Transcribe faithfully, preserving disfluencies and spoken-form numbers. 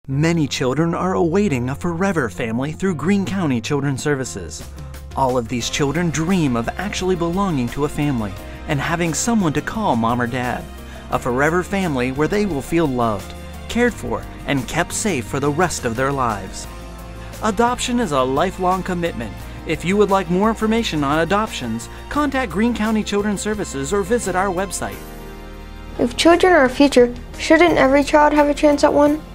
Many children are awaiting a forever family through Greene County Children's Services. All of these children dream of actually belonging to a family and having someone to call mom or dad. A forever family where they will feel loved, cared for, and kept safe for the rest of their lives. Adoption is a lifelong commitment. If you would like more information on adoptions, contact Greene County Children's Services or visit our website. If children are our future, shouldn't every child have a chance at one?